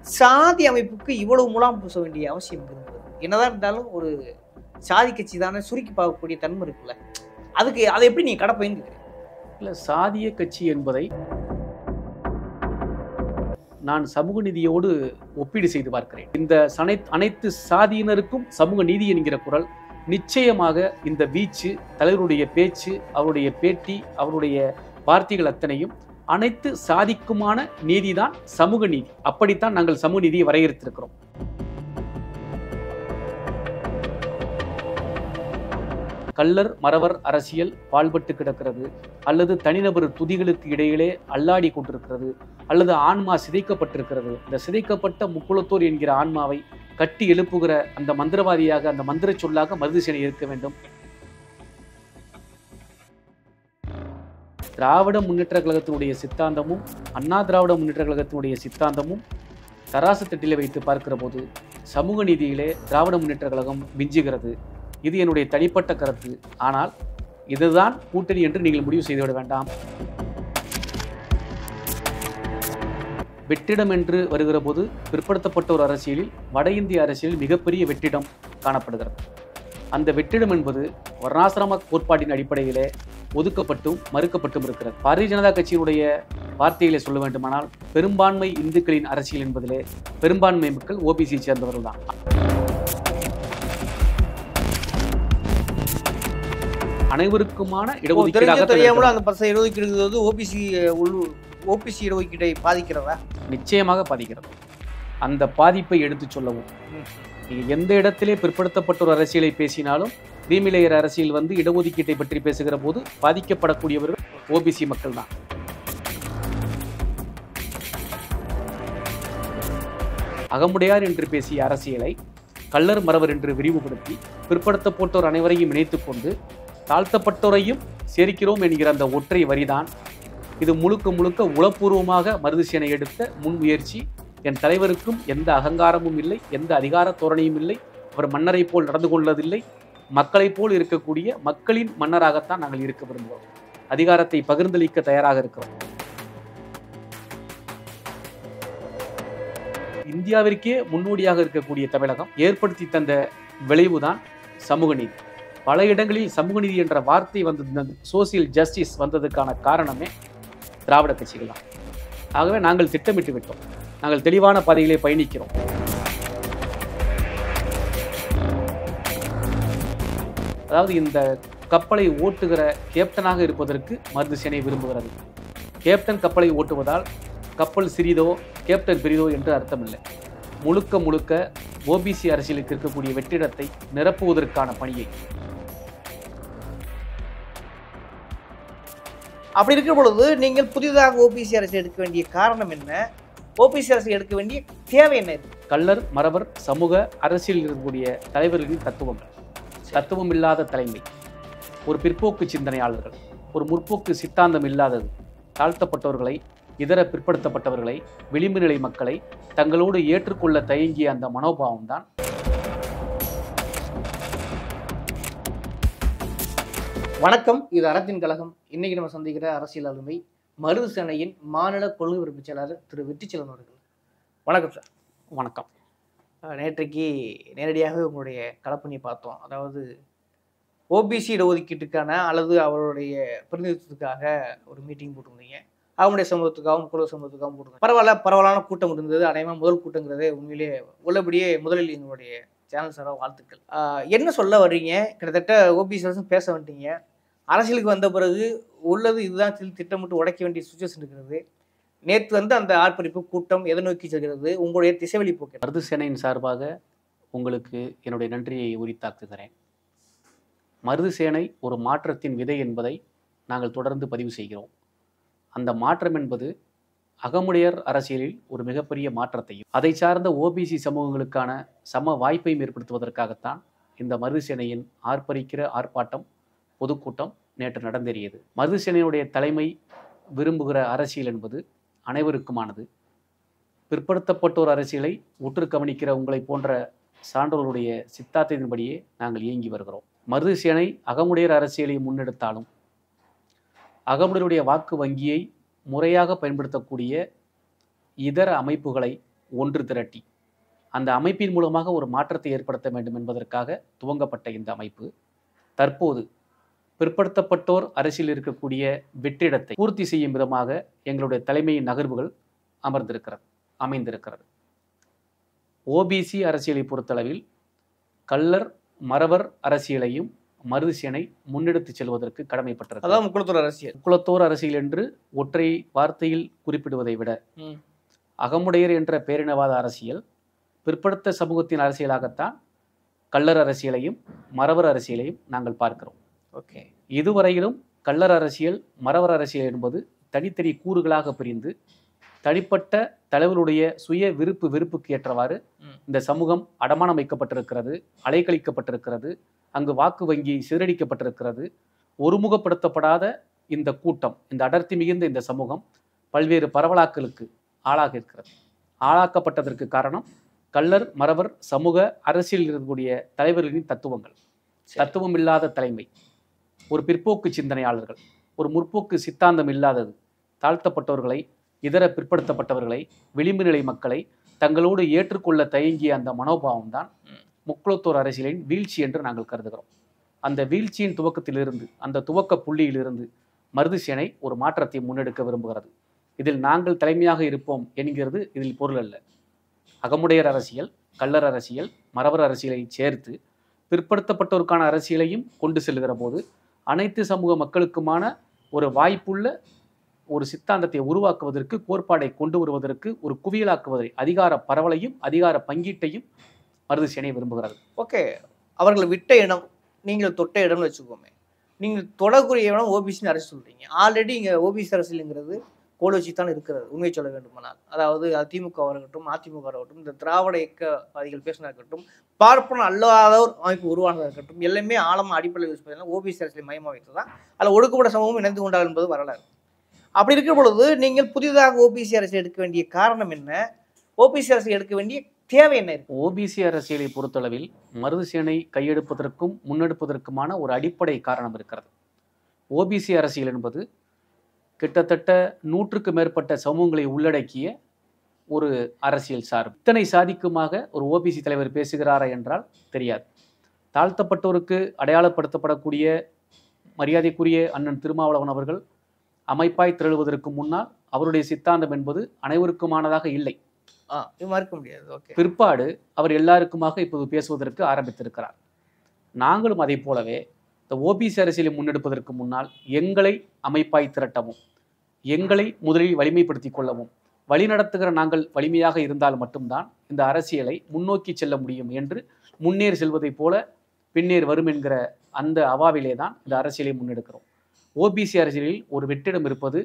சாதி அமைப்புக்கு இவ்வளவு முலாம் பூச வேண்டிய அவசியம் இருந்தது. என்னதான் இருந்தாலும் ஒரு சாதி கட்சி தானே சுருக்கி பார்க்கக்கூடிய தன்மை இருக்குல்ல, அதுக்கு அதை எப்படி நீங்க கடப்பைன்னு கேக்குறீங்க? இல்லை, சாதிய கட்சி என்பதை நான் சமூக நீதியோடு ஒப்பீடு செய்து பார்க்கிறேன். இந்த அனைத்து சாதியினருக்கும் சமூக நீதி என்கிற குரல் நிச்சயமாக இந்த வீச்சு, தலைவருடைய பேச்சு, அவருடைய பேட்டி, அவருடைய வார்த்தைகள் அத்தனையும் அனைத்து சாதிக்குமான நீதிதான் சமூக நீதி. அப்படித்தான் நாங்கள் சமூக நீதியை வரையறுத்திருக்கிறோம். கள்ளர் மறவர் அரசியல் பாழ்பட்டு கிடக்கிறது, அல்லது தனிநபர் துதிகளுக்கு இடையிலே அல்லாடி கொண்டிருக்கிறது, அல்லது ஆன்மா சிதைக்கப்பட்டிருக்கிறது. இந்த சிதைக்கப்பட்ட முக்குளத்தோர் என்கிற ஆன்மாவை கட்டி எழுப்புகிற அந்த மந்திரவாதியாக, அந்த மந்திர சொல்லாக மருதுசேனை இருக்க வேண்டும். திராவிட முன்னேற்ற கழகத்தினுடைய சித்தாந்தமும் அண்ணா திராவிட முன்னேற்ற கழகத்தினுடைய சித்தாந்தமும் தராசு தட்டிலே வைத்து பார்க்கிற போது சமூக நீதியிலே திராவிட முன்னேற்ற கழகம் விஞ்சுகிறது. இது என்னுடைய தனிப்பட்ட கருத்து. ஆனால் இதுதான் கூட்டணி என்று நீங்கள் முடிவு செய்துவிட வேண்டாம். வெற்றிடம் என்று வருகிற போது பிற்படுத்தப்பட்ட ஒரு அரசியலில், வட இந்திய அரசியலில் மிகப்பெரிய வெற்றிடம் காணப்படுகிறது. அந்த வெற்றிடம் என்பது வர்ணாசிரம கோட்பாட்டின் அடிப்படையிலே ஒதுக்கப்பட்டும் மறுக்கப்பட்டும் இருக்கிறது. பாரதிய ஜனதா கட்சியினுடைய வார்த்தைகளை சொல்ல வேண்டுமானால், பெரும்பான்மை இந்துக்களின் அரசியல் என்பதிலே பெரும்பான்மை மக்கள் ஓபிசியை சேர்ந்தவர்கள் தான். அனைவருக்குமான இடஒதுக்கீடாக அந்த பசங்க இடஒதுக்கீடு ஓபிசி இடஒதுக்கீட்டை பாதிக்கிறதா? நிச்சயமாக பாதிக்கிறது. அந்த பாதிப்பை எடுத்து சொல்லவும், நீங்கள் எந்த இடத்திலே பிற்படுத்தப்பட்ட ஒரு அரசியலை பேசினாலும், கிரீமிலேயர் அரசியல் வந்து இடஒதுக்கீட்டை பற்றி பேசுகிற போது பாதிக்கப்படக்கூடியவர்கள் ஓபிசி மக்கள் தான். அகமுடையார் என்று பேசிய அரசியலை கள்ளர் மறவர் என்று விரிவுபடுத்தி பிற்படுத்தப்பட்டோர் அனைவரையும் இணைத்துக் கொண்டு தாழ்த்தப்பட்டோரையும் சேர்க்கிறோம் என்கிற அந்த ஒற்றை வரிதான் இது முழுக்க முழுக்க உளப்பூர்வமாக மருதுசேனை எடுத்த முன்முயற்சி. என் தலைவருக்கும் எந்த அகங்காரமும் இல்லை, எந்த அதிகார தோரணையும் இல்லை. அவர் மன்னரை போல் நடந்து கொள்வதில்லை. மக்களை போல் இருக்கக்கூடிய மக்களின் மன்னராகத்தான் நாங்கள் இருக்க விரும்புகிறோம். அதிகாரத்தை பகிர்ந்தளிக்க தயாராக இருக்கிறோம். இந்தியாவிற்கே முன்னோடியாக இருக்கக்கூடிய தமிழகம் ஏற்படுத்தி தந்த விளைவுதான் சமூக நீதி. பல இடங்களில் சமூக நீதி என்ற வார்த்தை வந்தது, சோசியல் ஜஸ்டிஸ் வந்ததுக்கான காரணமே திராவிட கட்சிகள் தான். ஆகவே நாங்கள் திட்டமிட்டு விட்டோம். நாங்கள் தெளிவான பாதையிலே பயணிக்கிறோம். அதாவது இந்த கப்பலை ஓட்டுகிற கேப்டனாக இருப்பதற்கு மருதுசேனை விரும்புகிறது. கேப்டன் கப்பலை ஓட்டுவதால் கப்பல் சிறிதோ கேப்டன் பெரிதோ என்று அர்த்தமில்லை. முழுக்க முழுக்க ஓபிசி அரசியலுக்கு இருக்கக்கூடிய வெற்றிடத்தை நிரப்புவதற்கான பணியை. அப்படி இருக்கிற பொழுது நீங்கள் புதிதாக ஓபிசி அரசு எடுக்க வேண்டிய காரணம் என்ன? ஓபிசி அரசு எடுக்க வேண்டிய தேவை என்ன? கள்ளர் மறவர் சமூக அரசியல் இருக்கக்கூடிய தலைவர்களின் தத்துவம் இல்லாத தலைமை, ஒரு பிற்போக்கு சிந்தனையாளர்கள், ஒரு முற்போக்கு சித்தாந்தம் இல்லாதது, தாழ்த்தப்பட்டவர்களை, இதர பிற்படுத்தப்பட்டவர்களை, விளிம்பு நிலை மக்களை தங்களோடு ஏற்றுக்கொள்ள தயங்கிய அந்த மனோபாவம் தான். வணக்கம், இது அறத்தின் கழகம். இன்னைக்கு நம்ம சந்திக்கிற அரசியல் ஆளுமை மருதுசேனையின் மாநில கொள்கை பிறப்பு செயலாளர் திரு வெற்றிச்செல்வன் அவர்கள். வணக்கம் சார். வணக்கம். நேற்றைக்கு நேரடியாக உங்களுடைய களப்பணியை பார்த்தோம். அதாவது ஓபிசி இடஒதுக்கீட்டுக்கான அல்லது அவருடைய பிரதிநிதித்துவத்துக்காக ஒரு மீட்டிங் போட்டிருந்தீங்க. அவங்களுடைய சமூகத்துக்காகவும் குழு சமூகத்துக்காகவும் போட்டிருந்தீங்க. பரவலான கூட்டம் இருந்தது. அனைவரும் முதல் கூட்டங்கிறதே உண்மையிலேயே உள்ளபடியே முதலில் எங்களுடைய சேனல் சாராக வாழ்த்துக்கள். என்ன சொல்ல வர்றீங்க? கிட்டத்தட்ட ஓபிசி அரசு பேச வந்துட்டீங்க. அரசியலுக்கு வந்த பிறகு உள்ளது இதுதான் திட்டமிட்டு உடைக்க வேண்டிய சுச்சுவேஷன் இருக்கிறது. நேற்று வந்து அந்த ஆர்ப்பரிப்பு கூட்டம் எதை நோக்கி செல்கிறது? உங்களுடைய திசைவெளி போக்கு. மருதுசேனையின் சார்பாக உங்களுக்கு என்னுடைய நன்றியை உரித்தாக்குகிறேன். மருதுசேனை ஒரு மாற்றத்தின் விதை என்பதை நாங்கள் தொடர்ந்து பதிவு செய்கிறோம். அந்த மாற்றம் என்பது அகமுடையர் அரசியலில் ஒரு மிகப்பெரிய மாற்றத்தையும், அதை சார்ந்த ஓபிசி சமூகங்களுக்கான சம வாய்ப்பையும் ஏற்படுத்துவதற்காகத்தான் இந்த மருதுசேனையின் ஆர்ப்பாட்டம், பொதுக்கூட்டம் நேற்று நடந்தேறியது. மருதுசேனையுடைய தலைமை விரும்புகிற அரசியல் என்பது அனைவருக்குமானது. பிற்படுத்தப்பட்டோர் அரசியலை உற்று கவனிக்கிற உங்களை போன்ற சான்றோர்களுடைய சித்தாந்தத்தின்படியே நாங்கள் இயங்கி வருகிறோம். மருதுசேனை அகமுடையர் அரசியலை முன்னெடுத்தாலும் அகமுடையருடைய வாக்கு வங்கியை முறையாக பயன்படுத்தக்கூடிய இதர அமைப்புகளை ஒன்று திரட்டி அந்த அமைப்பின் மூலமாக ஒரு மாற்றத்தை ஏற்படுத்த வேண்டும் என்பதற்காக துவங்கப்பட்ட இந்த அமைப்பு தற்போது பிற்படுத்தப்பட்டோர் அரசியல் இருக்கக்கூடிய வெற்றிடத்தை பூர்த்தி செய்யும் விதமாக எங்களுடைய தலைமையின் நகர்வுகள் அமைந்திருக்கிறது. ஓபிசி அரசியலை பொறுத்தளவில் கள்ளர் மறவர் அரசியலையும் மருதுசேனை முன்னெடுத்து செல்வதற்கு கடமைப்பட்டிருக்கிறது. அதாவது முக்குளத்தோர் அரசியல். முக்குளத்தோர் அரசியல் என்று ஒற்றை வார்த்தையில் குறிப்பிடுவதை விட அகமுடையர் என்ற பேரினவாத அரசியல் பிற்படுத்த சமூகத்தின் அரசியலாகத்தான் கள்ளர் அரசியலையும் மறவர் அரசியலையும் நாங்கள் பார்க்கிறோம். ஓகே, இதுவரையிலும் கள்ளர் அரசியல் மறவர் அரசியல் என்பது தனித்தனி கூறுகளாக பிரிந்து தனிப்பட்ட தலைவருடைய சுய வெறுப்புக்கு ஏற்றவாறு இந்த சமூகம் அடமானம் வைக்கப்பட்டிருக்கிறது, அலைக்கழிக்கப்பட்டிருக்கிறது, அங்கு வாக்கு வங்கி சிதறடிக்கப்பட்டிருக்கிறது. ஒருமுகப்படுத்தப்படாத இந்த கூட்டம், இந்த அடர்த்தி மிகுந்த இந்த சமூகம் பல்வேறு பரவலாக்கலுக்கு ஆளாக்கப்பட்டதற்கு காரணம் கள்ளர் மறவர் சமூக அரசியல் இருக்கக்கூடிய தலைவர்களின் தத்துவம் இல்லாத தலைமை, ஒரு பிற்போக்கு சிந்தனையாளர்கள், ஒரு முற்போக்கு சித்தாந்தம் இல்லாதது, தாழ்த்தப்பட்டவர்களை, இதர பிற்படுத்தப்பட்டவர்களை, விளிம்பு நிலை மக்களை தங்களோடு ஏற்றுக்கொள்ள தயங்கிய அந்த மனோபாவம் தான் முக்குளத்தோர் அரசியலின் வீழ்ச்சி என்று நாங்கள் கருதுகிறோம். அந்த வீழ்ச்சியின் துவக்கத்திலிருந்து, அந்த துவக்க புள்ளியிலிருந்து மருதுசேனை ஒரு மாற்றத்தை முன்னெடுக்க விரும்புகிறது. இதில் நாங்கள் தலைமையாக இருப்போம் என்கிறது இதில் பொருள் அல்ல. அகமுடையர் அரசியல், கள்ளர் அரசியல், மறவர் அரசியலை சேர்த்து பிற்படுத்தப்பட்டோருக்கான அரசியலையும் கொண்டு செல்கிற போது அனைத்து சமூக மக்களுக்குமான ஒரு வாய்ப்புள்ள ஒரு சித்தாந்தத்தை உருவாக்குவதற்கு, கோட்பாடை கொண்டு வருவதற்கு, ஒரு குவியலாக்குவதை, அதிகார பரவலையும் அதிகார பங்கீட்டையும் மருதுசேனை விரும்புகிறது. ஓகே, அவர்கள் விட்ட இடம் நீங்கள் தொட்ட இடம்னு வச்சுக்கோமே. நீங்கள் தொடக்கூடிய இடம் ஓபிசின்னு அரசு சொல்றீங்க. ஆல்ரெடி இங்கே ஓபிசி அரசியலுங்கிறது கோல் வச்சு தான் இருக்கிறது, உண்மை சொல்ல வேண்டுமானால். அதாவது திமுக இருக்கட்டும், அதிமுக இருக்கட்டும், இந்த திராவிட இயக்கவாதிகள் பேசினா இருக்கட்டும், பார்ப்பன அல்லாத ஒரு அமைப்பு உருவானதாக இருக்கட்டும், எல்லாமே ஆழமாக அடிப்படையில் யூஸ் பண்ணி ஓபிசி அரசியலை மையமாக வைத்து தான் அதில் ஒடுக்கப்பட்ட சமூகம் இணைந்து கொண்டார் என்பது வரலாறு. அப்படி இருக்கிற பொழுது நீங்கள் புதிதாக ஓபிசி அரசியல் எடுக்க வேண்டிய காரணம் என்ன? ஓபிசி அரசியல் எடுக்க வேண்டிய தேவை என்ன இருக்கு? ஓபிசி அரசியலை பொறுத்தளவில் மருதுசேனை கையெடுப்பதற்கும் முன்னெடுப்பதற்குமான ஒரு அடிப்படை காரணம் இருக்கிறது. ஓபிசி அரசியல் என்பது கிட்டத்தட்ட 100க்கு மேற்பட்ட சமூகங்களை உள்ளடக்கிய ஒரு அரசியல் சார்பு. இத்தனை சாதிக்குமாக ஒரு ஓபிசி தலைவர் பேசுகிறாரா என்றால் தெரியாது. தாழ்த்தப்பட்டோருக்கு அடையாளப்படுத்தப்படக்கூடிய மரியாதைக்குரிய அண்ணன் திருமாவளவன் அவர்கள் அமைப்பாய் திரளுவதற்கு முன்னால் அவருடைய சித்தாந்தம் என்பது அனைவருக்குமானதாக இல்லை, மறுக்க முடியாது. பிற்பாடு அவர் எல்லாருக்குமாக இப்போது பேசுவதற்கு ஆரம்பித்திருக்கிறார். நாங்களும் அதை போலவே இந்த ஓபிசி அரசியலை முன்னெடுப்பதற்கு முன்னால் எங்களை அமைப்பாய் திரட்டவும், எங்களை முதலில் வலிமைப்படுத்திக் கொள்ளவும், வழிநடத்துகிற நாங்கள் வலிமையாக இருந்தால் மட்டும்தான் இந்த அரசியலை முன்னோக்கி செல்ல முடியும் என்று முன்னேறி செல்வதைப் போல பின்னேறி வரும் என்கிற அந்த அவாவிலே தான் இந்த அரசியலை முன்னெடுக்கிறோம். ஓபிசி அரசியலில் ஒரு வெற்றிடம் இருப்பது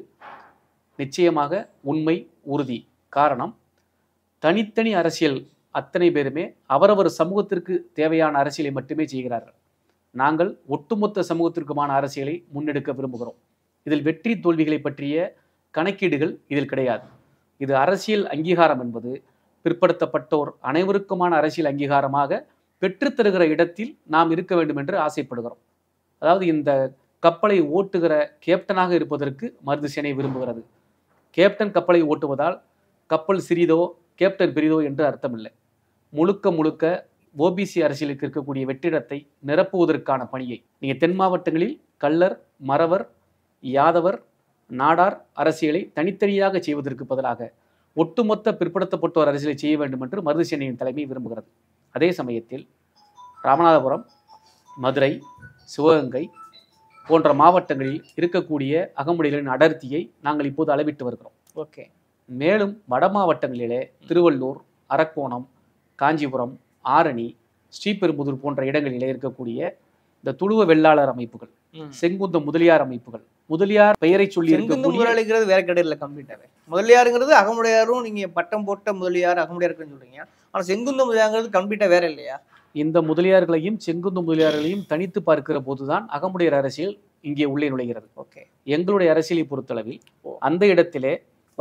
நிச்சயமாக உண்மை, உறுதி. காரணம், தனித்தனி அரசியல் அத்தனை பேருமே அவரவர் சமூகத்திற்கு தேவையான அரசியலை மட்டுமே செய்கிறார்கள். நாங்கள் ஒட்டுமொத்த சமூகத்திற்குமான அரசியலை முன்னெடுக்க விரும்புகிறோம். இதில் வெற்றி தோல்விகளை பற்றிய கணக்கீடுகள் இதில் கிடையாது. இது அரசியல் அங்கீகாரம் என்பது பிற்படுத்தப்பட்டோர் அனைவருக்குமான அரசியல் அங்கீகாரமாக பெற்றுத்தருகிற இடத்தில் நாம் இருக்க வேண்டும் என்று ஆசைப்படுகிறோம். அதாவது இந்த கப்பலை ஓட்டுகிற கேப்டனாக இருப்பதற்கு மருதுசேனை விரும்புகிறது. கேப்டன் கப்பலை ஓட்டுவதால் கப்பல் சிறிதோ கேப்டன் பெரிதோ என்று அர்த்தமில்லை. முழுக்க ஓபிசி அரசியலுக்கு இருக்கக்கூடிய வெற்றிடத்தை நிரப்புவதற்கான பணியை நீங்கள் தென் மாவட்டங்களில் கள்ளர், மறவர், யாதவர், நாடார் அரசியலை தனித்தனியாக செய்வதற்கு பதிலாக ஒட்டுமொத்த பிற்படுத்தப்பட்டோர் அரசியலை செய்ய வேண்டும் என்று மருதுசேனையின் தலைமை விரும்புகிறது. அதே சமயத்தில் ராமநாதபுரம், மதுரை, சிவகங்கை போன்ற மாவட்டங்களில் இருக்கக்கூடிய அகமுடைகளின் அடர்த்தியை நாங்கள் இப்போது அளவிட்டு வருகிறோம். ஓகே, மேலும் வட மாவட்டங்களிலே திருவள்ளூர், அரக்கோணம், காஞ்சிபுரம், ஆரணி, ஸ்ரீபெரும்புதூர் போன்ற இடங்களிலே இருக்கக்கூடிய இந்த துளுவ வெள்ளாளர் அமைப்புகள், செங்குந்த முதலியார் அமைப்புகள், முதலியார் பெயரை சொல்லி முதலாளிங்கிறது வேற கிடையாது கம்ப்ளீட்டாவே. முதலியாருங்கிறது அகமுடையாரும் நீங்க பட்டம் போட்ட முதலியார் அகமுடையாருக்குன்னு சொல்றீங்க. ஆனா செங்குந்த முதலியாருங்கிறது கம்ப்ளீட்டா வேற இல்லையா? இந்த முதலியார்களையும் செங்குந்த முதலியார்களையும் தனித்து பார்க்கிற போதுதான் அகமுடையர் அரசியல் இங்கே உள்ளே நுழைகிறது. ஓகே, எங்களுடைய அரசியலை பொறுத்தளவில் அந்த இடத்திலே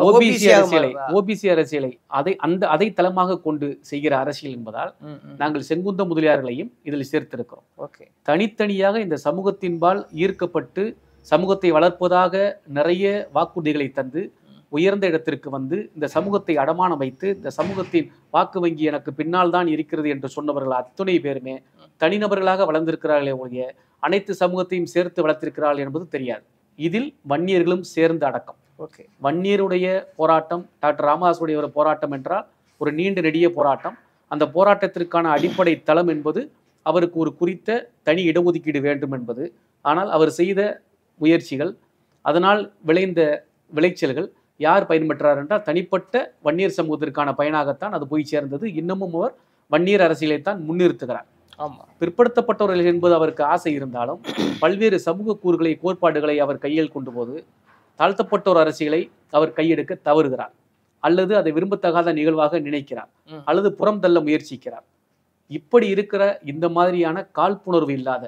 ஓபிசி அரசியலை அதை தளமாக கொண்டு செய்கிற அரசியல் என்பதால் நாங்கள் செங்குந்த முதலியார்களையும் இதில் சேர்த்திருக்கிறோம். தனித்தனியாக இந்த சமூகத்தின்பால் ஈர்க்கப்பட்டு சமூகத்தை வளர்ப்பதாக நிறைய வாக்குறுதிகளை தந்து உயர்ந்த இடத்திற்கு வந்து இந்த சமூகத்தை அடமானம் வைத்து இந்த சமூகத்தின் வாக்கு வங்கி எனக்கு பின்னால் தான் இருக்கிறது என்று சொன்னவர்கள் அத்துணை பேருமே தனிநபர்களாக வளர்ந்திருக்கிறார்களே ஒழிய அனைத்து சமூகத்தையும் சேர்த்து வளர்த்திருக்கிறார்கள் என்பது தெரியாது. இதில் வன்னியர்களும் சேர்ந்து அடக்கம். ஓகே, வன்னியருடைய போராட்டம் டாக்டர் ராமதாஸுடைய ஒரு போராட்டம் என்றால் ஒரு நீண்ட நெடிய போராட்டம். அந்த போராட்டத்திற்கான அடிப்படை தளம் என்பது அவருக்கு ஒரு குறித்த தனி இடஒதுக்கீடு வேண்டும் என்பது. ஆனால் அவர் செய்த முயற்சிகள், அதனால் விளைந்த விளைச்சல்கள் யார் பயன்பெற்றார் என்றால் தனிப்பட்ட வன்னியர் சமூகத்திற்கான பயனாகத்தான் அது போய் சேர்ந்தது. இன்னமும் அவர் வன்னியர் அரசியலைத்தான் முன்னிறுத்துகிறார். ஆமாம், பிற்படுத்தப்பட்டவர்கள் என்பது அவருக்கு ஆசை இருந்தாலும் பல்வேறு சமூக கூறுகளை கோட்பாடுகளை அவர் கையில் கொண்டு போது தாழ்த்தப்பட்டோர் அரசியலை அவர் கையெடுக்க தவறுகிறார், அல்லது அதை விரும்பத்தகாத நிகழ்வாக நினைக்கிறார், அல்லது புறம் தள்ள முயற்சிக்கிறார். இப்படி இருக்கிற இந்த மாதிரியான காழ்ப்புணர்வு இல்லாத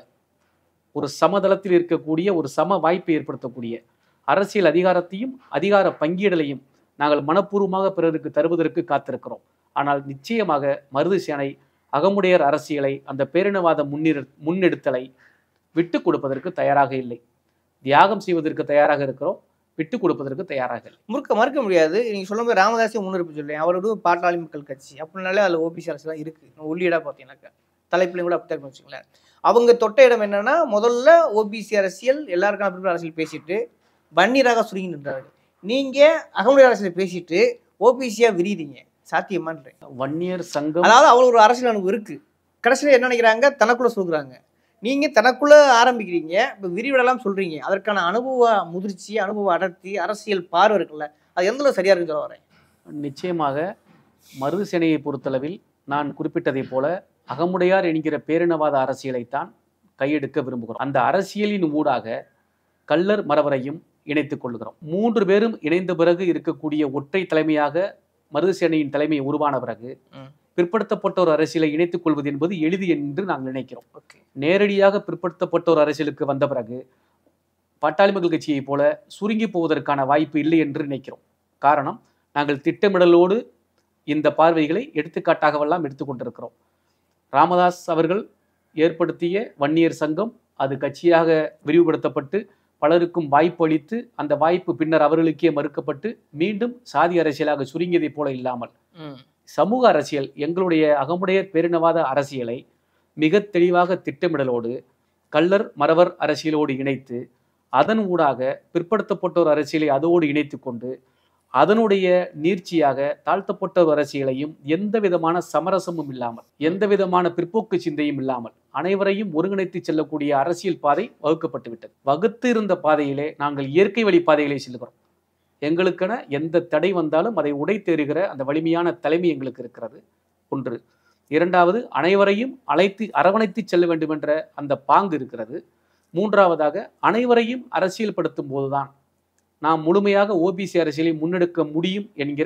ஒரு சமதளத்தில் இருக்கக்கூடிய ஒரு சம வாய்ப்பை ஏற்படுத்தக்கூடிய அரசியல் அதிகாரத்தையும் அதிகார பங்கீடலையும் நாங்கள் மனப்பூர்வமாக பிறருக்கு தருவதற்கு காத்திருக்கிறோம். ஆனால் நிச்சயமாக மருது சேனை அகமுடையர் அரசியலை, அந்த பேரினவாத முன்னெடுத்தலை விட்டு கொடுப்பதற்கு தயாராக இல்லை. தியாகம் செய்வதற்கு தயாராக இருக்கிறோம், விட்டு கொடுப்பதற்கு தயாராக இல்லை. மறுக்க முடியாது. நீங்க சொல்லும்போது ராமதாஸே முன்னிருப்பு சொல்றேன். அவரோட பாட்டாளி மக்கள் கட்சி அப்படின்னாலே அதில் ஓபிசி அரசு தான் இருக்கு. உள்ளீடாக பார்த்தீங்கன்னாக்கா தலைப்புலையும் கூட அப்படி தான் வச்சுங்களேன். அவங்க தொட்ட இடம் என்னன்னா, முதல்ல ஓபிசி அரசியல் எல்லாருக்கான பிரிவு அரசியல் பேசிட்டு வன்னியராக சுருங்கி நின்றாரு. நீங்க அகமுடைய அரசியல் பேசிட்டு ஓபிசியா விரியுறீங்க, சாத்தியமான்றேன். வன்னியர் சங்கம், அதாவது அவ்வளோ ஒரு அரசியல் அனுபவம் இருக்கு. கடைசியில் என்ன நினைக்கிறாங்க, தனக்குள்ள சொல்கிறாங்க. நீங்க தனக்குள்ள ஆரம்பிக்கிறீங்க, இப்போ விரிவிடலாம் சொல்றீங்க. அதற்கான அனுபவ முதிர்ச்சி, அனுபவ அடர்த்தி, அரசியல் பார்வை இருக்குல்ல, அது எந்த அளவு சரியா இருக்குன்னு சொல்ல வரேன். நிச்சயமாக மருது சேனையை பொறுத்தளவில் நான் குறிப்பிட்டதை போல அகமுடையார் என்கிற பேரினவாத அரசியலைத்தான் கையெடுக்க விரும்புகிறோம். அந்த அரசியலின் ஊடாக கள்ளர் மறவரையும் இணைத்துக் கொள்கிறோம். 3 பேரும் இணைந்த பிறகு இருக்கக்கூடிய ஒற்றை தலைமையாக மருது சேனையின் தலைமை உருவான பிறகு பிற்படுத்தப்பட்டோர் அரசியலை இணைத்துக் கொள்வது என்பது எளிது என்று நாங்கள் நினைக்கிறோம். நேரடியாக பிற்படுத்தப்பட்டோர் அரசியலுக்கு வந்த பிறகு பாட்டாளி மக்கள் கட்சியை போல சுருங்கி போவதற்கான வாய்ப்பு இல்லை என்று நினைக்கிறோம். காரணம், நாங்கள் திட்டமிடலோடு இந்த பார்வைகளை எடுத்துக்காட்டாகவெல்லாம் எடுத்துக்கொண்டிருக்கிறோம். ராமதாஸ் அவர்கள் ஏற்படுத்திய வன்னியர் சங்கம் அது கட்சியாக விரிவுபடுத்தப்பட்டு பலருக்கும் வாய்ப்பு அளித்து அந்த வாய்ப்பு பின்னர் அவர்களுக்கே மறுக்கப்பட்டு மீண்டும் சாதி அரசியலாக சுருங்கியதைப் போல இல்லாமல் சமூக அரசியல், எங்களுடைய அகமுடையர் பேரினவாத அரசியலை மிக தெளிவாக திட்டமிடலோடு கள்ளர் மறவர் அரசியலோடு இணைத்து அதன் ஊடாக பிற்படுத்தப்பட்டோர் அரசியலை அதோடு இணைத்து கொண்டு அதனுடைய நீட்சியாக தாழ்த்தப்பட்டோர் அரசியலையும் எந்த விதமான சமரசமும் இல்லாமல், எந்த விதமான பிற்போக்கு சிந்தையும் இல்லாமல் அனைவரையும் ஒருங்கிணைத்து செல்லக்கூடிய அரசியல் பாதை வகுக்கப்பட்டு விட்டது. வகுத்து இருந்த பாதையிலே நாங்கள் இயற்கை வழி பாதைகளை செல்கிறோம். எங்களுக்கென எந்த தடை வந்தாலும் அதை உடைத்தெறுகிற அந்த வலிமையான தலைமை எங்களுக்கு இருக்கிறது. ஒன்று. இரண்டாவது, அனைவரையும் அரவணைத்து செல்ல வேண்டும் என்ற அந்த பாங்கு இருக்கிறது. மூன்றாவதாக, அனைவரையும் அரசியல் படுத்தும் போதுதான் நாம் முழுமையாக ஓபிசி அரசியலை முன்னெடுக்க முடியும் என்கிற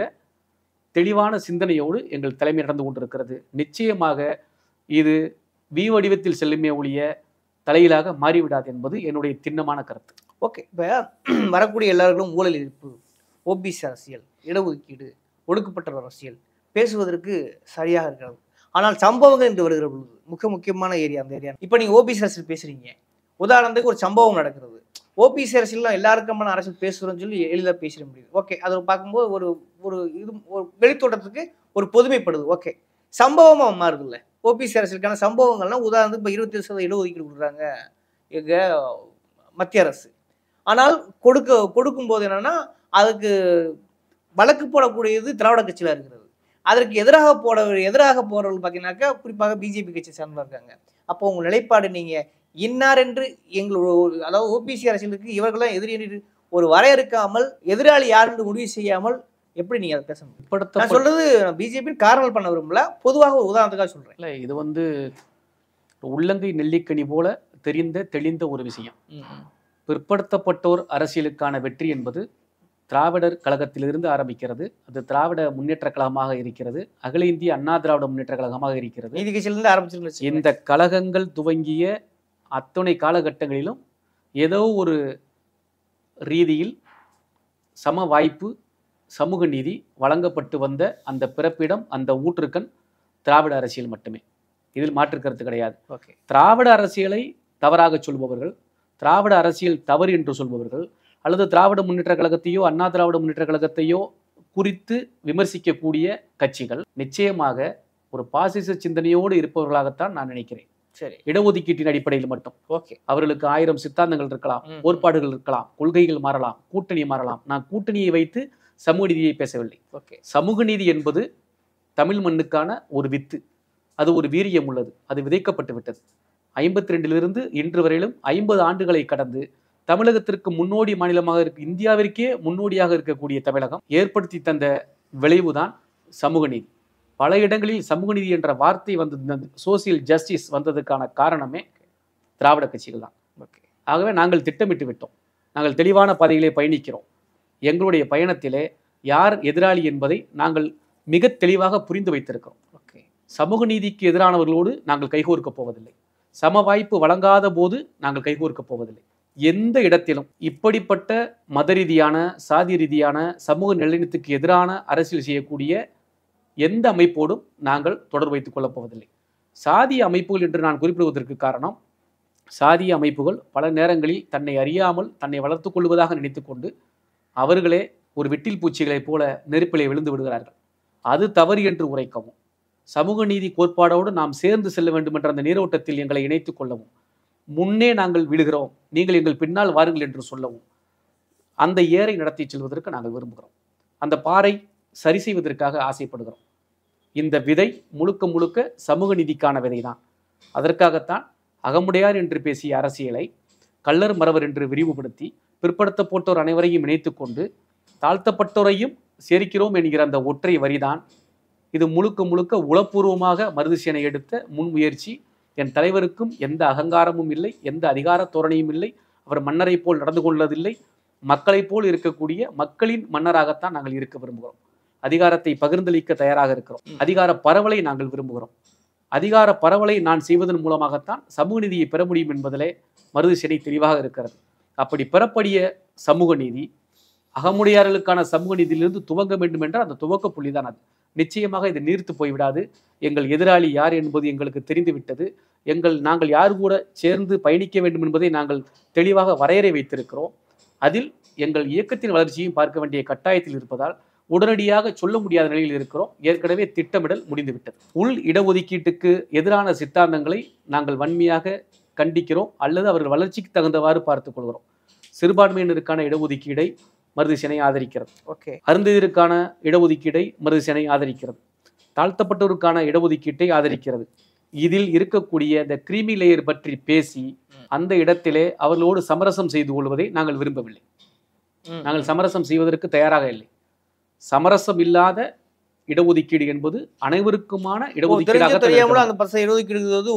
தெளிவான சிந்தனையோடு எங்கள் தலைமை நடந்து கொண்டிருக்கிறது. நிச்சயமாக இது வி வடிவத்தில் செல்லுமே ஒழிய தலையிலாக மாறிவிடாது என்பது என்னுடைய திண்ணமான கருத்து. ஓகே, இப்போ வரக்கூடிய எல்லாருக்கும் ஊழல் எதிர்ப்பு, ஓபிசி அரசியல், இடஒதுக்கீடு, ஒடுக்கப்பட்ட அரசியல் பேசுவதற்கு சரியாக இருக்கிறது. ஆனால் சம்பவங்கள் என்று வருகிற பொழுது முக்கியமான ஏரியா அந்த ஏரியா. இப்போ நீங்கள் ஓபிசி அரசியல் பேசுறீங்க, உதாரணத்துக்கு ஒரு சம்பவம் நடக்கிறது. ஓபிசி அரசியல்லாம் எல்லாருக்குமான அரசியல் பேசுகிறோன்னு சொல்லி எளிதாக பேசிட முடியுது. ஓகே, அதை பார்க்கும்போது ஒரு ஒரு இது ஒரு வெளித்தோட்டத்துக்கு ஒரு பொதுமைப்படுது. ஓகே, சம்பவமாக மாறுது இல்லை ஓபிசி அரசியலுக்கான சம்பவங்கள்லாம். உதாரணத்துக்கு இப்போ 27% இடஒதுக்கீடு கொடுக்குறாங்க எங்கள் மத்திய அரசு. ஆனால் கொடுக்கும்போது என்னென்னா அதுக்கு வழக்கு போடக்கூடியது திராவிட கட்சியில் இருக்கிறது. அதற்கு எதிராக போகிறவர்கள் பார்த்தீங்கன்னாக்கா குறிப்பாக பிஜேபி கட்சி சார்ந்தா இருக்காங்க. அப்போ உங்கள் நிலைப்பாடு நீங்கள் இன்னார் என்று அதாவது ஓபிசி அரசியலுக்கு இவர்களாம் எதிரி ஒரு வரையறுக்காமல் எதிராளி யார் என்று முடிவு செய்யாமல் எப்படி நீங்கள் அதை பேச முடியும்? நான் சொல்றது பிஜேபி காரணம் பண்ண விரும்பல, பொதுவாக ஒரு உதாரணத்துக்காக சொல்கிறேன். இல்லை, இது உள்ளங்கை நெல்லிக்கனி போல தெளிந்த ஒரு விஷயம். பிற்படுத்தப்பட்டோர் அரசியலுக்கான வெற்றி என்பது திராவிடர் கழகத்திலிருந்து ஆரம்பிக்கிறது. அது திராவிட முன்னேற்ற கழகமாக இருக்கிறது, அகில இந்திய அண்ணா திராவிட முன்னேற்ற கழகமாக இருக்கிறது. நீதி கட்சியிலிருந்து ஆரம்பிச்சிருந்துச்சு. இந்த கழகங்கள் துவங்கிய அத்தனை காலகட்டங்களிலும் ஏதோ ஒரு ரீதியில் சம வாய்ப்பு, சமூக நீதி வழங்கப்பட்டு வந்த அந்த பிறப்பிடம், அந்த ஊற்றுக்கண் திராவிட அரசியல் மட்டுமே. இதில் மாற்று கருத்து கிடையாது. திராவிட அரசியலை தவறாக சொல்பவர்கள், திராவிட அரசியல் தவறு என்று சொல்பவர்கள், அல்லது திராவிட முன்னேற்ற கழகத்தையோ அண்ணா திராவிட முன்னேற்ற கழகத்தையோ குறித்து விமர்சிக்கக்கூடிய கட்சிகள் நிச்சயமாக ஒரு பாசிச சிந்தனையோடு இருப்பவர்களாகத்தான் நான் நினைக்கிறேன். சரி, இடஒதுக்கீட்டின் அடிப்படையில் மட்டும் ஓகே. அவர்களுக்கு 1000 சித்தாந்தங்கள் இருக்கலாம், கோட்பாடுகள் இருக்கலாம், கொள்கைகள் மாறலாம், கூட்டணி மாறலாம். நான் கூட்டணியை வைத்து சமூக நீதியை பேசவில்லை. ஓகே. சமூக நீதி என்பது தமிழ் மண்ணுக்கான ஒரு வித்து. அது ஒரு வீரியம் உள்ளது. அது விதைக்கப்பட்டு விட்டது. 52லிருந்து இன்று வரையிலும் 50 ஆண்டுகளை கடந்து தமிழகத்திற்கு முன்னோடி மாநிலமாக இந்தியாவிற்கே முன்னோடியாக இருக்கக்கூடிய தமிழகம் ஏற்படுத்தி தந்த விளைவுதான் சமூக நீதி. பல இடங்களில் சமூக நீதி என்ற வார்த்தை வந்தது, சோசியல் ஜஸ்டிஸ் வந்ததுக்கான காரணமே திராவிட கட்சிகள் தான். ஓகே. ஆகவே நாங்கள் திட்டமிட்டு விட்டோம். நாங்கள் தெளிவான பாதையிலே பயணிக்கிறோம். எங்களுடைய பயணத்திலே யார் எதிராளி என்பதை நாங்கள் மிக தெளிவாக புரிந்து வைத்திருக்கிறோம். ஓகே. சமூக நீதிக்கு எதிரானவர்களோடு நாங்கள் கைகோர்க்கப் போவதில்லை. சம வாய்ப்பு வழங்காத போது நாங்கள் கைகோர்க்கப் போவதில்லை. எந்த இடத்திலும் இப்படிப்பட்ட மத ரீதியான, சாதி ரீதியான, சமூக நிலையத்துக்கு எதிரான அரசியல் செய்யக்கூடிய எந்த அமைப்போடும் நாங்கள் தொடர்பு வைத்துக் கொள்ளப் போவதில்லை. சாதிய அமைப்புகள் என்று நான் குறிப்பிடுவதற்கு காரணம், சாதிய அமைப்புகள் பல நேரங்களில் தன்னை அறியாமல் தன்னை வளர்த்துக் கொள்வதாக நினைத்துக்கொண்டு அவர்களே ஒரு வெட்டில் பூச்சிகளைப் போல நெருப்பிலே விழுந்து விடுகிறார்கள். அது தவறு என்று உரைக்கவும், சமூக நீதி கோட்பாடோடு நாம் சேர்ந்து செல்ல வேண்டும் என்ற அந்த நீரோட்டத்தில் எங்களை இணைத்துக் கொள்ளவும், முன்னே நாங்கள் விழுகிறோம், நீங்கள் எங்கள் பின்னால் வாருங்கள் என்று சொல்லவும், அந்த ஏரை நடத்தி செல்வதற்கு நாங்கள் விரும்புகிறோம். அந்த பாறை சரி செய்வதற்காக ஆசைப்படுகிறோம். இந்த விதை முழுக்க முழுக்க சமூக நீதிக்கான விதை தான். அதற்காகத்தான் அகமுடையார் என்று பேசிய அரசியலை கள்ளர் மறவர் என்று விரிவுபடுத்தி பிற்படுத்தப்பட்டோர் அனைவரையும் இணைத்துக் கொண்டு தாழ்த்தப்பட்டோரையும் சேர்க்கிறோம் என்கிற அந்த ஒற்றை வரிதான் இது முழுக்க முழுக்க உளப்பூர்வமாக மருதுசேனை எடுத்த முன்முயற்சி. என் தலைவருக்கும் எந்த அகங்காரமும் இல்லை, எந்த அதிகார தோரணையும் இல்லை. அவர் மன்னரை போல் நடந்து கொள்வதில்லை. மக்களை போல் இருக்கக்கூடிய மக்களின் மன்னராகத்தான் நாங்கள் இருக்க விரும்புகிறோம். அதிகாரத்தை பகிர்ந்தளிக்க தயாராக இருக்கிறோம். அதிகார பரவலை நாங்கள் விரும்புகிறோம். அதிகார பரவலை நான் செய்வதன் மூலமாகத்தான் சமூக நீதியை பெற முடியும் என்பதிலே மருதுசேனை தெளிவாக இருக்கிறது. அப்படி பெறப்படிய சமூக நீதி அகமுடையார்களுக்கான சமூக நீதியிலிருந்து துவங்க வேண்டும் என்ற அந்த துவக்க புள்ளி தான் அது. நிச்சயமாக இது நீர்த்து போய்விடாது. எங்கள் எதிராளி யார் என்பது எங்களுக்கு தெரிந்துவிட்டது. நாங்கள் யார் கூட சேர்ந்து பயணிக்க வேண்டும் என்பதை நாங்கள் தெளிவாக வரையறை வைத்திருக்கிறோம். அதில் எங்கள் இயக்கத்தின் வளர்ச்சியும் பார்க்க வேண்டிய கட்டாயத்தில் இருப்பதால் உடனடியாக சொல்ல முடியாத நிலையில் இருக்கிறோம். ஏற்கனவே திட்டமிடல் முடிந்துவிட்டது. உள் இடஒதுக்கீட்டுக்கு எதிரான சித்தாந்தங்களை நாங்கள் வன்மையாக கண்டிக்கிறோம், அல்லது அவர்கள் வளர்ச்சிக்கு தகுந்தவாறு பார்த்துக் கொள்கிறோம். சிறுபான்மையினருக்கான இடஒதுக்கீடை மருதுசேனை ஆதரிக்கிறது. ஓகே. அருந்ததியருக்கான இடஒதுக்கீடை மருதுசேனை ஆதரிக்கிறது. தாழ்த்தப்பட்டோருக்கான இடஒதுக்கீட்டை ஆதரிக்கிறது. இதில் இருக்கக்கூடிய இந்த கிரீமி லேயர் பற்றி பேசி அந்த இடத்திலே அவர்களோடு சமரசம் செய்து கொள்வதை நாங்கள் விரும்பவில்லை. நாங்கள் சமரசம் செய்வதற்கு தயாராக இல்லை. சமரசம் இல்லாத இடஒதுக்கீடு என்பது அனைவருக்குமான இடஒதுக்கீடாக இடஒதுக்கீடு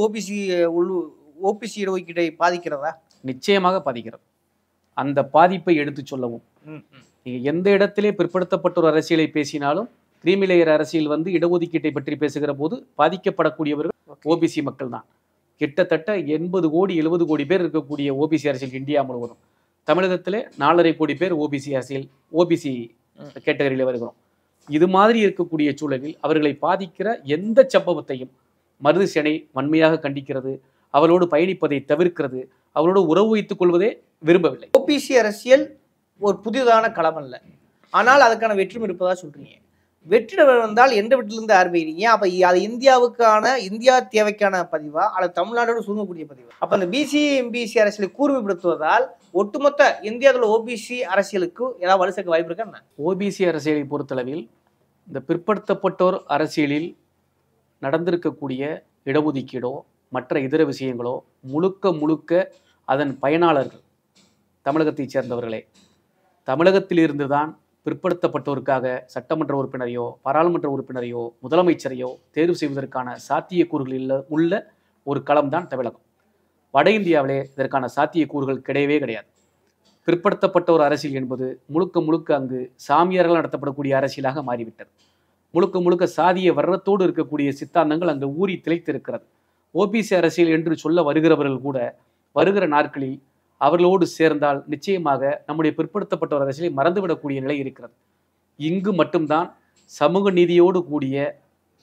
ஓபிசி இடஒதுக்கீட்டை பாதிக்கிறதா? நிச்சயமாக பாதிக்கிறது. அந்த பாதிப்பை எடுத்து சொல்லவும், நீங்க எந்த இடத்திலே பிற்படுத்தப்பட்ட ஒரு அரசியலை பேசினாலும் கிரீமி லேயர் அரசியல் இடஒதுக்கீட்டை பற்றி பேசுகிற போது பாதிக்கப்படக்கூடியவர்கள் ஓபிசி மக்கள் தான். கிட்டத்தட்ட 80 கோடி 70 கோடி பேர் இருக்கக்கூடிய ஓபிசி அரசியல் இந்தியா முழுவதும். தமிழகத்திலே 4.5 கோடி பேர் ஓபிசி அரசியல் ஓபிசி கேட்டகரியில் வருகிறோம். இது மாதிரி இருக்கக்கூடிய சூழலில் அவர்களை பாதிக்கிற எந்த சம்பவத்தையும் மருதுசேனை வன்மையாக கண்டிக்கிறது. அவரோடு பயணிப்பதை தவிர்க்கிறது. அவரோடு உறவு வைத்துக் கொள்வதே விரும்பவில்லை. ஓபிசி அரசியல் ஒரு புதிதான களம் அல்ல, ஆனால் அதுக்கான வெற்றி இருப்பதா சொல்றீங்க. வெற்றி வந்தால் எந்த வெற்றிலிருந்து ஆரம்பிக்கிறீங்க? அப்ப அது இந்தியா தேவைக்கான பதிவா அல்லது தமிழ்நாடோடு சுருங்கக்கூடிய பதிவா? அப்ப அந்த பிசி எம்பிசி அரசியலை கூர்மைப்படுத்துவதால் ஒட்டுமொத்த இந்தியாவில் ஓபிசி அரசியலுக்கு ஏதாவது வலு சேர்க்க வாய்ப்பு இருக்கா? ஓபிசி அரசியலை பொறுத்தளவில் இந்த பிற்படுத்தப்பட்டோர் அரசியலில் நடந்திருக்கக்கூடிய இடஒதுக்கீடோ மற்ற இதர விஷயங்களோ முழுக்க முழுக்க அதன் பயனாளர்கள் தமிழகத்தைச் சேர்ந்தவர்களே. தமிழகத்திலிருந்து தான் பிற்படுத்தப்பட்டோருக்காக சட்டமன்ற உறுப்பினரையோ பாராளுமன்ற உறுப்பினரையோ முதலமைச்சரையோ தேர்வு செய்வதற்கான சாத்தியக்கூறுகளில் உள்ள ஒரு களம்தான் தமிழகம். வட இந்தியாவிலே இதற்கான சாத்தியக்கூறுகள் கிடையவே கிடையாது. பிற்படுத்தப்பட்ட ஒரு அரசியல் என்பது முழுக்க முழுக்க அங்கு சாமியார்கள் நடத்தப்படக்கூடிய அரசியலாக மாறிவிட்டது. முழுக்க முழுக்க சாதிய வர்ணத்தோடு இருக்கக்கூடிய சித்தாந்தங்கள் அங்கு ஊறி திளைத்திருக்கிறது. ஓபிசி அரசியல் என்று சொல்ல வருகிறவர்கள் கூட வருகிற நாட்களில் அவர்களோடு சேர்ந்தால் நிச்சயமாக நம்முடைய பிற்படுத்தப்பட்ட ஒரு அரசியலை மறந்துவிடக்கூடிய நிலை இருக்கிறது. இங்கு மட்டும்தான் சமூக நீதியோடு கூடிய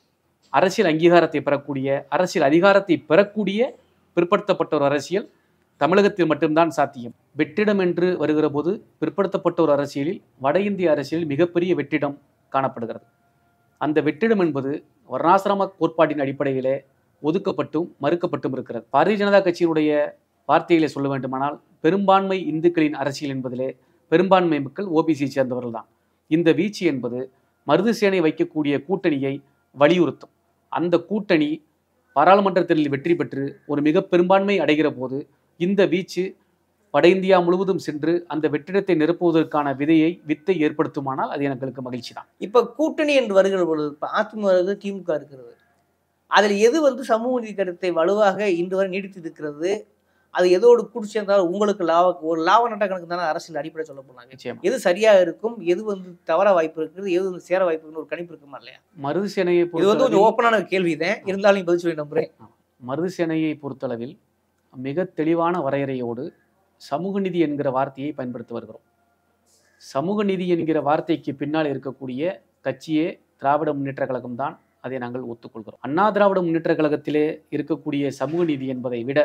அரசியல் அங்கீகாரத்தை பெறக்கூடிய அரசியல் அதிகாரத்தை பெறக்கூடிய பிற்படுத்தப்பட்ட ஒரு அரசியல் தமிழகத்தில் மட்டும்தான் சாத்தியம். வெற்றிடம் என்று வருகிற போது பிற்படுத்தப்பட்டோர் அரசியலில் வட இந்திய அரசியலில் மிகப்பெரிய வெற்றிடம் காணப்படுகிறது. அந்த வெற்றிடம் என்பது வர்ணாசிரம கோட்பாட்டின் அடிப்படையிலே ஒதுக்கப்பட்டும் மறுக்கப்பட்டும் இருக்கிறது. பாரதிய ஜனதா கட்சியினுடைய வார்த்தையிலே சொல்ல வேண்டுமானால் பெரும்பான்மை இந்துக்களின் அரசியல் என்பதிலே பெரும்பான்மை மக்கள் ஓபிசியை சேர்ந்தவர்கள் தான். இந்த வீழ்ச்சி என்பது மருதுசேனை வைக்கக்கூடிய கூட்டணியை வலியுறுத்தும். அந்த கூட்டணி பாராளுமன்ற தேர்தலில் வெற்றி பெற்று ஒரு மிக பெரும்பான்மை அடைகிற போது இந்த வீச்சு வட இந்தியா முழுவதும் சென்று அந்த வெற்றிடத்தை நிரப்புவதற்கான வித்தை ஏற்படுத்துமானால் அது எங்களுக்கு மகிழ்ச்சி தான். இப்ப கூட்டணி என்று வருகிற பொழுது இப்ப அதிமுக திமுக இருக்கிறது, அதில் எது சமூக நீதி கருத்தை வலுவாக இன்று வரை நீடித்து இருக்கிறது, அது எதோடு கூட்டு சேர்ந்தாலும் உங்களுக்கு ஒரு லாப நட்ட கணக்கு தானே அரசியல் அடிப்படை சொல்ல போனாங்க. நிச்சயம் எது சரியாக இருக்கும், எது தவற வாய்ப்பு இருக்குது, எது சேர வாய்ப்பு இருக்குன்னு ஒரு கணிப்பு இருக்குமா இல்லையா? மருதுசேனையை இது கொஞ்சம் ஓப்பனான கேள்விதான், இருந்தாலும் பதில் சொல்லி நம்புறேன். மருதுசேனையை பொறுத்தளவில் மிக தெளிவான வரையறையோடு சமூக நீதி என்கிற வார்த்தையை பயன்படுத்தி வருகிறோம். சமூக நீதி என்கிற வார்த்தைக்கு பின்னால் இருக்கக்கூடிய கட்சியே திராவிட முன்னேற்ற கழகம் தான். அதை நாங்கள் ஒத்துக்கொள்கிறோம். அண்ணா திராவிட முன்னேற்ற கழகத்திலே இருக்கக்கூடிய சமூக நீதி என்பதை விட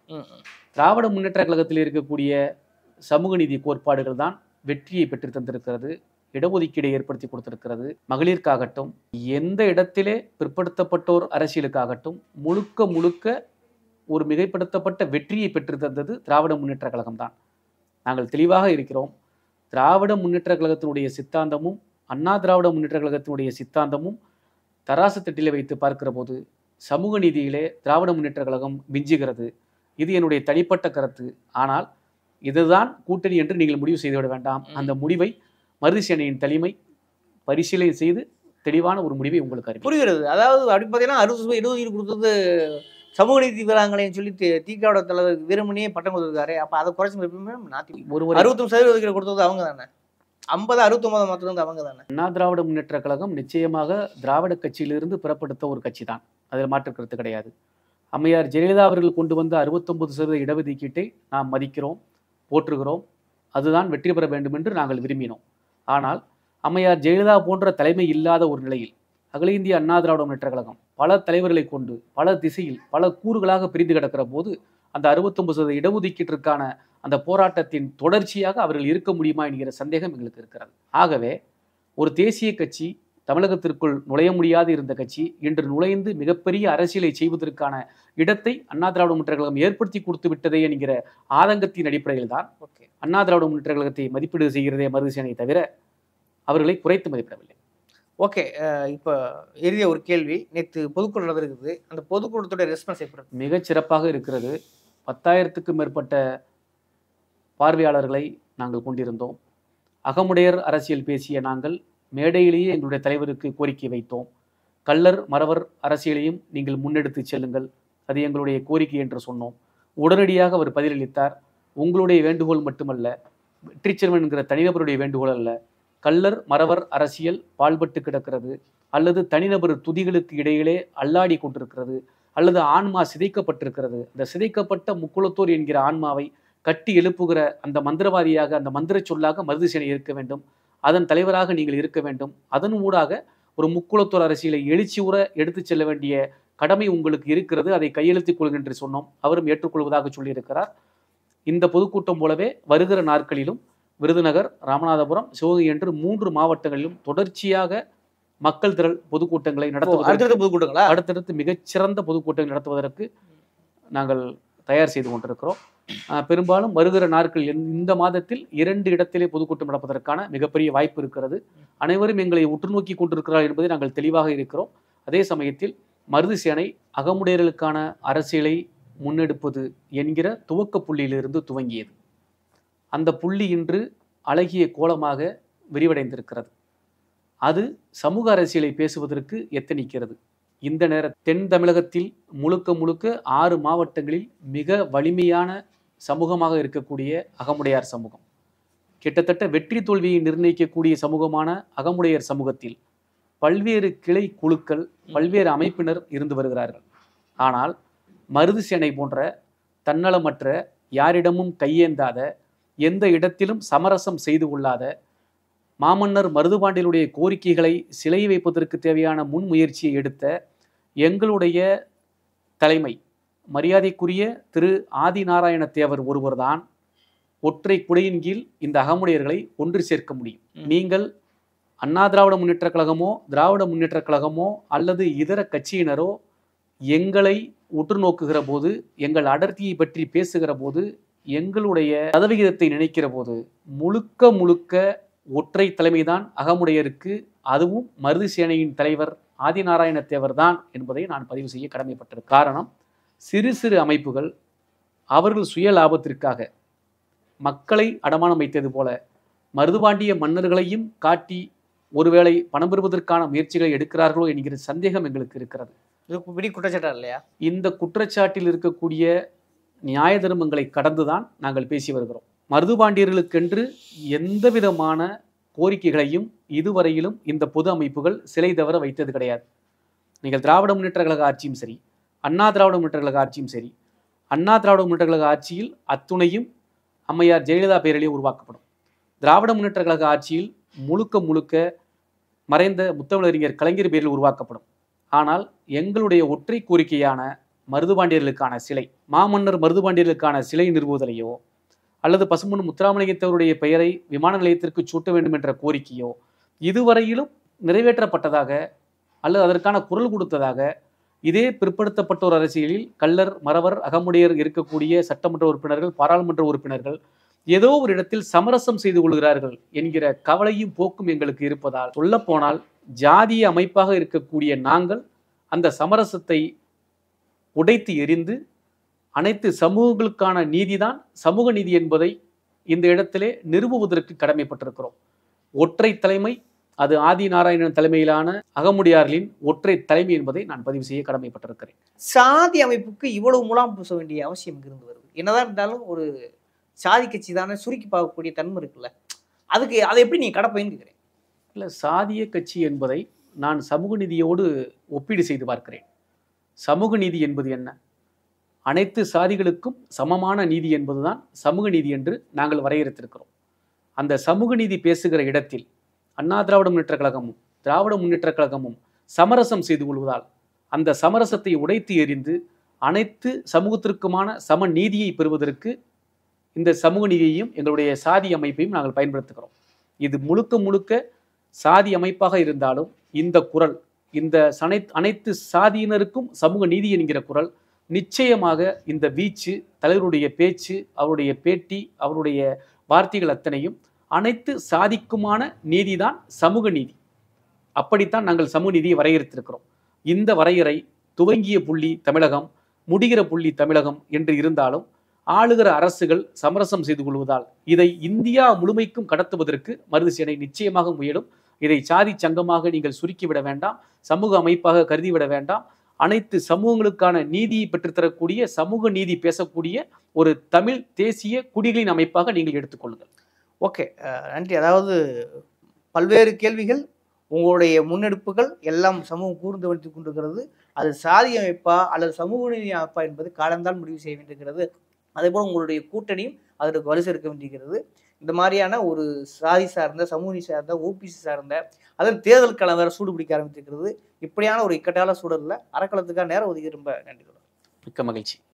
திராவிட முன்னேற்ற கழகத்தில் இருக்கக்கூடிய சமூக நீதி கோட்பாடுகள் தான் வெற்றியை பெற்று தந்திருக்கிறது, இடஒதுக்கீடை ஏற்படுத்தி கொடுத்திருக்கிறது. மகளிருக்காகட்டும், எந்த இடத்திலே பிற்படுத்தப்பட்டோர் அரசியலுக்காகட்டும் முழுக்க முழுக்க ஒரு மிகைப்படுத்தப்பட்ட வெற்றியை பெற்று தந்தது திராவிட முன்னேற்ற கழகம் தான். நாங்கள் தெளிவாக இருக்கிறோம். திராவிட முன்னேற்ற கழகத்தினுடைய சித்தாந்தமும் அண்ணா திராவிட முன்னேற்ற கழகத்தினுடைய சித்தாந்தமும் தராசு தட்டிலே வைத்து பார்க்கிற போது சமூக நீதியிலே திராவிட முன்னேற்ற கழகம் விஞ்சுகிறது. இது என்னுடைய தனிப்பட்ட கருத்து. ஆனால் இதுதான் கூட்டணி என்று நீங்கள் முடிவு செய்துவிட வேண்டாம். அந்த முடிவை மருதுசேனையின் தலைமை பரிசீலனை செய்து தெளிவான ஒரு முடிவை உங்களுக்கு புரிகிறது. அதாவது அப்படி பார்த்தீங்கன்னா 60 இடஒதுக்கீடு கொடுத்தது சமூக நீதி வீராங்களைன்னு சொல்லி திகாவோட தலைவர் வீரமணியே பட்டம் கொடுத்துருக்காரு. அப்போ அதை குறைச்சி ஒரு 61% ஒதுக்கீடு கொடுத்தது அவங்க தானே, 50 69 மாத்திரம் அவங்க தானே. அண்ணா திராவிட முன்னேற்ற கழகம் நிச்சயமாக திராவிட கட்சியிலிருந்து புறப்படுத்த ஒரு கட்சி தான், அதில் மாற்று கருத்து கிடையாது. அம்மையார் ஜெயலலிதா அவர்கள் கொண்டு வந்த 69% இடஒதுக்கீட்டை நாம் மதிக்கிறோம், போற்றுகிறோம். அதுதான் வெற்றி பெற வேண்டும் என்று நாங்கள் விரும்பினோம். ஆனால் அம்மையார் ஜெயலலிதா போன்ற தலைமை இல்லாத ஒரு நிலையில் அகில இந்திய அண்ணா திராவிட முன்னேற்ற கழகம் பல தலைவர்களை கொண்டு பல திசையில் பல கூறுகளாக பிரிந்து கிடக்கிற போது அந்த 69% இடஒதுக்கீட்டிற்கான அந்த போராட்டத்தின் தொடர்ச்சியாக அவர்கள் இருக்க முடியுமா என்கிற சந்தேகம் எங்களுக்கு இருக்கிறது. ஆகவே ஒரு தேசிய கட்சி தமிழகத்திற்குள் நுழைய முடியாது இருந்த கட்சி இன்று நுழைந்து மிகப்பெரிய அரசியலை செய்வதற்கான இடத்தை அண்ணா திராவிட முன்னேற்ற கழகம் ஏற்படுத்தி கொடுத்து விட்டதே என்கிற ஆதங்கத்தின் அடிப்படையில் தான் அண்ணா திராவிட முன்னேற்ற கழகத்தை மதிப்பீடு செய்கிறதே மருதுசேனை தவிர அவர்களை குறைத்து மதிப்பிடவில்லை. ஓகே, இப்போ எளிய ஒரு கேள்வி, நேற்று பொதுக்குழு நடந்திருக்குது, அந்த பொதுக்குழுத்துடைய ரெஸ்பான்ஸ் எப்படி? மிகச் சிறப்பாக இருக்கிறது. 10,000க்கும் மேற்பட்ட பார்வையாளர்களை நாங்கள் கொண்டிருந்தோம். அகமுடையர் அரசியல் பேசிய நாங்கள் மேடையிலேயே எங்களுடைய தலைவருக்கு கோரிக்கை வைத்தோம். கள்ளர் மறவர் அரசியலையும் நீங்கள் முன்னெடுத்து செல்லுங்கள், அது எங்களுடைய கோரிக்கை என்று சொன்னோம். உடனடியாக அவர் பதிலளித்தார். உங்களுடைய வேண்டுகோள் மட்டுமல்ல, வெற்றிச்செல்வன் என்கிற தனிநபருடைய வேண்டுகோள் அல்ல, கள்ளர் மறவர் அரசியல் பாழ்பட்டு கிடக்கிறது, அல்லது தனிநபர் துதிகளுக்கு இடையிலே அல்லாடி கொண்டிருக்கிறது, அல்லது ஆன்மா சிதைக்கப்பட்டிருக்கிறது. அந்த சிதைக்கப்பட்ட முக்குளத்தோர் என்கிற ஆன்மாவை கட்டி எழுப்புகிற அந்த மந்திரவாதியாக, அந்த மந்திர சொல்லாக மருதுசேனை இருக்க வேண்டும், அதன் தலைவராக நீங்கள் இருக்க வேண்டும். அதன் ஊடாக ஒரு முக்குளத்தோர் அரசியலை எழுச்சி உற எடுத்து செல்ல வேண்டிய கடமை உங்களுக்கு இருக்கிறது, அதை கையெழுத்திக் கொள்ளுங்கள் என்று சொன்னோம். அவரும் ஏற்றுக்கொள்வதாக சொல்லியிருக்கிறார். இந்த பொதுக்கூட்டம் போலவே வருகிற நாட்களிலும் விருதுநகர், ராமநாதபுரம், சிவகங்கை என்று 3 மாவட்டங்களிலும் தொடர்ச்சியாக மக்கள் திரள் பொதுக்கூட்டங்களை நடத்துவதற்கு அடுத்தடுத்து மிகச்சிறந்த பொதுக்கூட்டங்கள் நடத்துவதற்கு நாங்கள் தயார் செய்து கொண்டிருக்கிறோம். பெரும்பாலும் வருகிற நாட்களில் இந்த மாதத்தில் 2 இடத்திலே பொதுக்கூட்டம் நடப்பதற்கான மிகப்பெரிய வாய்ப்பு இருக்கிறது. அனைவரும் எங்களை உற்று நோக்கி கொண்டிருக்கிறார் என்பதை நாங்கள் தெளிவாக இருக்கிறோம். அதே சமயத்தில் மருதுசேனை அகமுடையர்களுக்கான அரசியலை முன்னெடுப்பது என்கிற துவக்க புள்ளியிலிருந்து துவங்கியது. அந்த புள்ளி இன்று அழகிய கோலமாக விரிவடைந்திருக்கிறது. அது சமூக அரசியலை பேசுவதற்கு எத்தனிக்கிறது. இந்த தென் தமிழகத்தில் முழுக்க முழுக்க 6 மாவட்டங்களில் மிக வலிமையான சமூகமாக இருக்கக்கூடிய அகமுடையார் சமூகம், கிட்டத்தட்ட வெற்றி தோல்வியை நிர்ணயிக்கக்கூடிய சமூகமான அகமுடையர் சமூகத்தில் பல்வேறு கிளை குழுக்கள், பல்வேறு அமைப்பினர் இருந்து வருகிறார்கள். ஆனால் மருதுசேனை போன்ற தன்னலமற்ற, யாரிடமும் கையேந்தாத, எந்த இடத்திலும் சமரசம் செய்து கொள்ளாத, மாமன்னர் மருதுபாண்டியனுடைய கோரிக்கைகளை சிலை வைப்பதற்கு தேவையான முன்முயற்சியை எடுத்த எங்களுடைய தலைமை மரியாதைக்குரிய திரு ஆதிநாராயண தேவர் ஒருவர்தான் ஒற்றை குடையின் கீழ் இந்த அகமுடையர்களை ஒன்று சேர்க்க முடியும். நீங்கள் அண்ணா திராவிட முன்னேற்ற கழகமோ திராவிட முன்னேற்ற கழகமோ அல்லது இதர கட்சியினரோ எங்களை உற்று நோக்குகிற போது, எங்கள் அடர்த்தியை பற்றி பேசுகிற போது, எங்களுடைய சதவிகிதத்தை நினைக்கிற போது முழுக்க முழுக்க ஒற்றை தலைமைதான் அகமுடையருக்கு, அதுவும் மருது சேனையின் தலைவர் ஆதிநாராயண தேவர் தான் என்பதை நான் பதிவு செய்ய கடமைப்பட்டது. காரணம், சிறு சிறு அமைப்புகள் அவர்கள் சுய லாபத்திற்காக மக்களை அடமானம் வைத்தது போல மருதுபாண்டிய மன்னர்களையும் காட்டி ஒருவேளை பணம் பெறுவதற்கான முயற்சிகளை எடுக்கிறார்களோ என்கிற சந்தேகம் எங்களுக்கு இருக்கிறது. இது பெரிய குற்றச்சாட்டா இல்லையா? இந்த குற்றச்சாட்டில் இருக்கக்கூடிய நியாய தர்மங்களை கடந்துதான் நாங்கள் பேசி வருகிறோம். மருதுபாண்டியர்களுக்கென்று எந்த விதமான கோரிக்கைகளையும் இதுவரையிலும் இந்த பொது அமைப்புகள் சிலை தவிர வைத்தது கிடையாது. நீங்கள் திராவிட முன்னேற்ற கழக ஆட்சியும் சரி, அண்ணா திராவிட முன்னேற்ற கழக ஆட்சியும் சரி, அண்ணா திராவிட முன்னேற்ற கழக ஆட்சியில் அத்துணையும் அம்மையார் ஜெயலலிதா பெயரிலே உருவாக்கப்படும். திராவிட முன்னேற்ற கழக ஆட்சியில் முழுக்க முழுக்க மறைந்த முத்தமிழறிஞர் கலைஞர் பேரில் உருவாக்கப்படும். ஆனால் எங்களுடைய ஒற்றை கோரிக்கையான மருதுபாண்டியர்களுக்கான சிலை, மாமன்னர் மருதுபாண்டியர்களுக்கான சிலை நிறுவுவதிலையோ அல்லது பசும்பொன் முத்துராமலிங்கத்தவருடைய பெயரை விமான நிலையத்திற்கு சூட்ட வேண்டும் என்ற கோரிக்கையோ இதுவரையிலும் நிறைவேற்றப்பட்டதாக அல்லது அதற்கான குரல் கொடுத்ததாக இதே பிற்படுத்தப்பட்டோர் அரசியலில் கள்ளர், மறவர், அகமுடையர் இருக்கக்கூடிய சட்டமன்ற உறுப்பினர்கள், பாராளுமன்ற உறுப்பினர்கள் ஏதோ ஒரு இடத்தில் சமரசம் செய்து கொள்கிறார்கள் என்கிற கவலையும் போக்கும் எங்களுக்கு இருப்பதால், சொல்லப்போனால் ஜாதிய அமைப்பாக இருக்கக்கூடிய நாங்கள் அந்த சமரசத்தை உடைத்து எறிந்து அனைத்து சமூகங்களுக்கான நீதிதான் சமூக நீதி என்பதை இந்த இடத்திலே நிறுவுவதற்கு கடமைப்பட்டிருக்கிறோம். ஒற்றை தலைமை, அது ஆதிநாராயணன் தலைமையிலான அகமுடையார்களின் ஒற்றை தலைமை என்பதை நான் பதிவு செய்ய கடமைப்பட்டிருக்கிறேன். சாதி அமைப்புக்கு இவ்வளவு முலாம் பூச வேண்டிய அவசியம் இருந்து வருது. என்னதான் இருந்தாலும் ஒரு சாதி கட்சி தானே சுருக்கி பார்க்கக்கூடிய தன்மை இருக்குல்ல, அதுக்கு அதை எப்படி நீ கடப்பைன்னு கேட்குறேன். இல்லை, சாதிய கட்சி என்பதை நான் சமூக நீதியோடு ஒப்பீடு செய்து பார்க்கிறேன். சமூக நீதி என்பது என்ன? அனைத்து சாதிகளுக்கும் சமமான நீதி என்பதுதான் சமூக நீதி என்று நாங்கள் வரையறுத்திருக்கிறோம். அந்த சமூக நீதி பேசுகிற இடத்தில் அண்ணா திராவிட முன்னேற்ற கழகமும் திராவிட முன்னேற்ற கழகமும் சமரசம் செய்து கொள்வதால் அந்த சமரசத்தை உடைத்து எறிந்து அனைத்து சமூகத்திற்குமான சம நீதியை பெறுவதற்கு இந்த சமூக நீதியையும் எங்களுடைய சாதி அமைப்பையும் நாங்கள் பயன்படுத்துகிறோம். இது முழுக்க முழுக்க சாதி அமைப்பாக இருந்தாலும் இந்த குரல், இந்த அனைத்து சாதியினருக்கும் சமூக நீதி என்கிற குரல் நிச்சயமாக இந்த வீச்சு, தலைவருடைய பேச்சு, அவருடைய பேட்டி, அவருடைய வார்த்தைகள் அத்தனையும் அனைத்து சாதிக்குமான நீதிதான் சமூக நீதி. அப்படித்தான் நாங்கள் சமூக நீதியை வரையறுத்திருக்கிறோம். இந்த வரையறை துவங்கிய புள்ளி தமிழகம், முடிகிற புள்ளி தமிழகம் என்று இருந்தாலும் ஆளுகிற அரசுகள் சமரசம் செய்து கொள்வதால் இதை இந்தியா முழுமைக்கும் கடத்துவதற்கு மருது சேனை நிச்சயமாக முயலும். இதை சாதி சங்கமாக நீங்கள் சுருக்கிவிட வேண்டாம், சமூக அமைப்பாக கருதிவிட வேண்டாம். அனைத்து சமூகங்களுக்கான நீதியை பெற்றுத்தரக்கூடிய, சமூக நீதி பேசக்கூடிய ஒரு தமிழ் தேசிய குடிகளின் அமைப்பாக நீங்கள் எடுத்துக்கொள்ளுங்கள். ஓகே, நன்றி. அதாவது பல்வேறு கேள்விகள், உங்களுடைய முன்னெடுப்புகள் எல்லாம் சமூகம் கூர்ந்து வைத்துக் கொண்டிருக்கிறது. அது சாதி அமைப்பா அல்லது சமூக நீதி அமைப்பா என்பது காலம்தான் முடிவு செய்ய வேண்டியிருக்கிறது. அதே போல் உங்களுடைய கூட்டணியும் அதற்கு வலு சேர்க்க வேண்டியிருக்கிறது. இந்த மாதிரியான ஒரு சாதி சார்ந்த, சமூக நீதி சார்ந்த, ஓபிசி சார்ந்த, அதன் தேர்தல் களம் வேற சூடு பிடிக்க ஆரம்பித்திருக்கிறது. இப்படியான ஒரு இக்கட்டான சூழலில் அறக்களத்துக்காக நேரம் ஒதுக்கி ரொம்ப நன்றி. மிக்க மகிழ்ச்சி.